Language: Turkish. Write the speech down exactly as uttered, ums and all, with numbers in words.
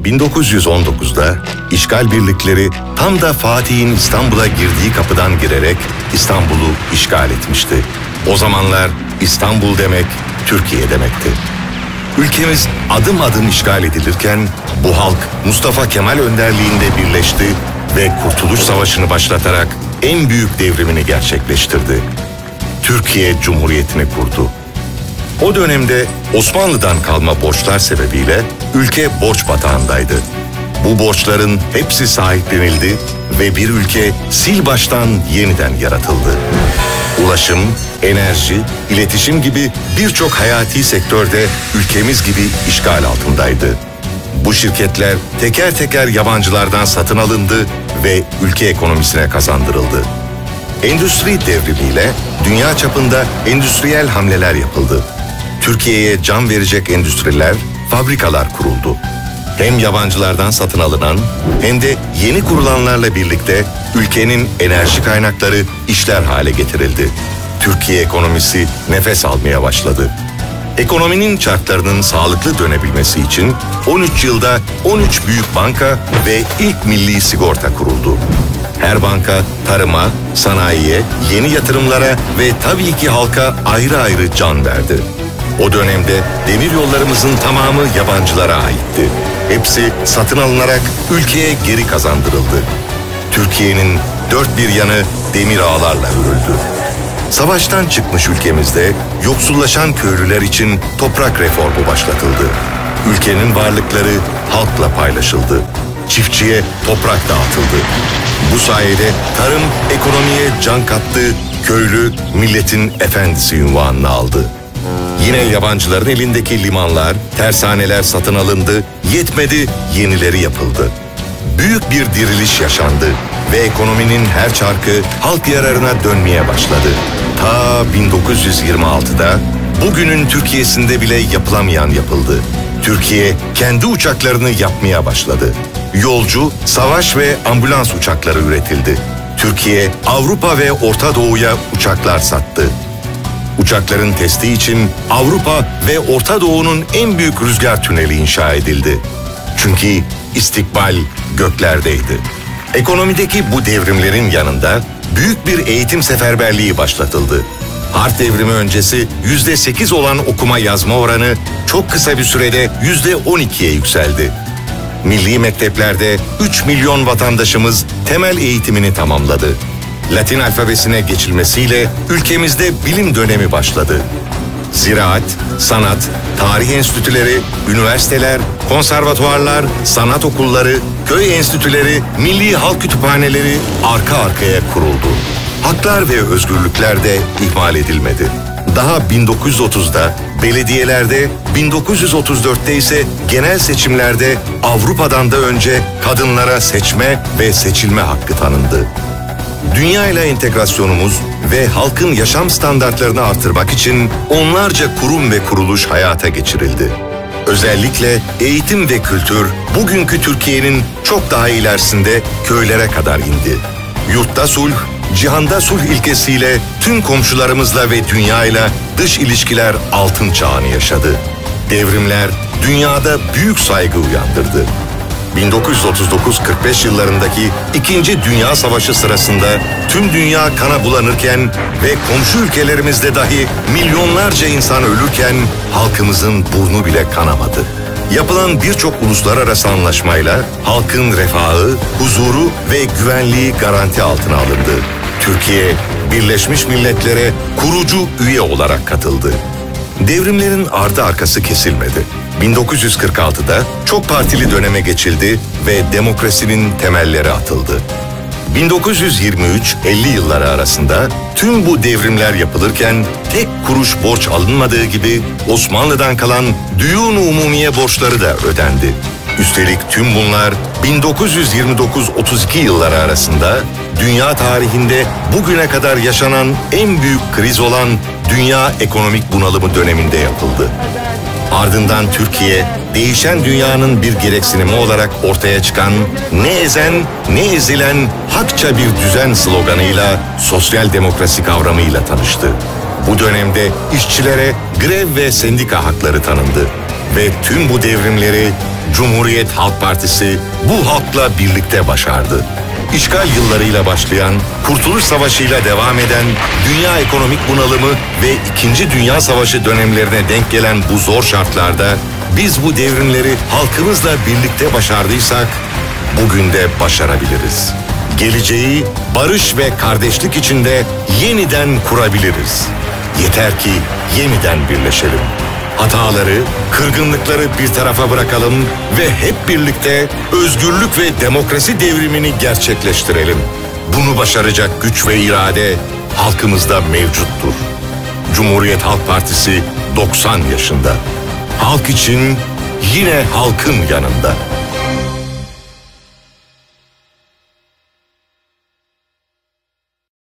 bin dokuz yüz on dokuzda işgal birlikleri tam da Fatih'in İstanbul'a girdiği kapıdan girerek İstanbul'u işgal etmişti. O zamanlar İstanbul demek Türkiye demekti. Ülkemiz adım adım işgal edilirken bu halk Mustafa Kemal önderliğinde birleşti ve Kurtuluş Savaşı'nı başlatarak en büyük devrimini gerçekleştirdi. Türkiye Cumhuriyeti'ni kurdu. O dönemde Osmanlı'dan kalma borçlar sebebiyle ülke borç batağındaydı. Bu borçların hepsi sahiplenildi ve bir ülke sil baştan yeniden yaratıldı. Ulaşım, enerji, iletişim gibi birçok hayati sektörde ülkemiz gibi işgal altındaydı. Bu şirketler teker teker yabancılardan satın alındı ve ülke ekonomisine kazandırıldı. Endüstri devrimiyle dünya çapında endüstriyel hamleler yapıldı. Türkiye'ye can verecek endüstriler, fabrikalar kuruldu. Hem yabancılardan satın alınan hem de yeni kurulanlarla birlikte ülkenin enerji kaynakları işler hale getirildi. Türkiye ekonomisi nefes almaya başladı. Ekonominin çarklarının sağlıklı dönebilmesi için on üç yılda on üç büyük banka ve ilk milli sigorta kuruldu. Her banka tarıma, sanayiye, yeni yatırımlara ve tabii ki halka ayrı ayrı can verdi. O dönemde demir yollarımızın tamamı yabancılara aitti. Hepsi satın alınarak ülkeye geri kazandırıldı. Türkiye'nin dört bir yanı demir ağlarla örüldü. Savaştan çıkmış ülkemizde yoksullaşan köylüler için toprak reformu başlatıldı. Ülkenin varlıkları halkla paylaşıldı. Çiftçiye toprak dağıtıldı. Bu sayede tarım ekonomiye can kattı, köylü milletin efendisi unvanını aldı. Yine yabancıların elindeki limanlar, tersaneler satın alındı, yetmedi, yenileri yapıldı. Büyük bir diriliş yaşandı ve ekonominin her çarkı halk yararına dönmeye başladı. Ta bin dokuz yüz yirmi altıda bugünün Türkiye'sinde bile yapılamayan yapıldı. Türkiye kendi uçaklarını yapmaya başladı. Yolcu, savaş ve ambulans uçakları üretildi. Türkiye, Avrupa ve Orta Doğu'ya uçaklar sattı. Uçakların testi için Avrupa ve Orta Doğu'nun en büyük rüzgar tüneli inşa edildi. Çünkü istikbal göklerdeydi. Ekonomideki bu devrimlerin yanında büyük bir eğitim seferberliği başlatıldı. Harp devrimi öncesi yüzde sekiz olan okuma yazma oranı çok kısa bir sürede yüzde on ikiye yükseldi. Milli mekteplerde üç milyon vatandaşımız temel eğitimini tamamladı. Latin alfabesine geçilmesiyle ülkemizde bilim dönemi başladı. Ziraat, sanat, tarih enstitüleri, üniversiteler, konservatuvarlar, sanat okulları, köy enstitüleri, milli halk kütüphaneleri arka arkaya kuruldu. Haklar ve özgürlükler de ihmal edilmedi. Daha bin dokuz yüz otuzda belediyelerde, bin dokuz yüz otuz dörtte ise genel seçimlerde Avrupa'dan da önce kadınlara seçme ve seçilme hakkı tanındı. Dünya ile entegrasyonumuz ve halkın yaşam standartlarını artırmak için onlarca kurum ve kuruluş hayata geçirildi. Özellikle eğitim ve kültür bugünkü Türkiye'nin çok daha ilerisinde köylere kadar indi. Yurtta sulh, cihanda sulh ilkesiyle tüm komşularımızla ve dünyayla dış ilişkiler altın çağını yaşadı. Devrimler dünyada büyük saygı uyandırdı. bin dokuz yüz otuz dokuz kırk beş yıllarındaki İkinci Dünya Savaşı sırasında tüm dünya kana bulanırken ve komşu ülkelerimizde dahi milyonlarca insan ölürken halkımızın burnu bile kanamadı. Yapılan birçok uluslararası anlaşmayla halkın refahı, huzuru ve güvenliği garanti altına alındı. Türkiye, Birleşmiş Milletler'e kurucu üye olarak katıldı. Devrimlerin ardı arkası kesilmedi. bin dokuz yüz kırk altıda çok partili döneme geçildi ve demokrasinin temelleri atıldı. bin dokuz yüz yirmi üç elli yılları arasında tüm bu devrimler yapılırken tek kuruş borç alınmadığı gibi Osmanlı'dan kalan düğün-i umumiye borçları da ödendi. Üstelik tüm bunlar bin dokuz yüz yirmi dokuz otuz iki yılları arasında dünya tarihinde bugüne kadar yaşanan en büyük kriz olan dünya ekonomik bunalımı döneminde yapıldı. Ardından Türkiye, değişen dünyanın bir gereksinimi olarak ortaya çıkan ne ezen ne ezilen hakça bir düzen sloganıyla sosyal demokrasi kavramıyla tanıştı. Bu dönemde işçilere grev ve sendika hakları tanındı Ve tüm bu devrimleri Cumhuriyet Halk Partisi bu halkla birlikte başardı. İşgal yıllarıyla başlayan, Kurtuluş Savaşı'yla devam eden dünya ekonomik bunalımı ve İkinci Dünya Savaşı dönemlerine denk gelen bu zor şartlarda biz bu devrimleri halkımızla birlikte başardıysak bugün de başarabiliriz. Geleceği barış ve kardeşlik içinde yeniden kurabiliriz. Yeter ki yeniden birleşelim. Hataları, kırgınlıkları bir tarafa bırakalım ve hep birlikte özgürlük ve demokrasi devrimini gerçekleştirelim. Bunu başaracak güç ve irade halkımızda mevcuttur. Cumhuriyet Halk Partisi doksan yaşında. Halk için, yine halkın yanında.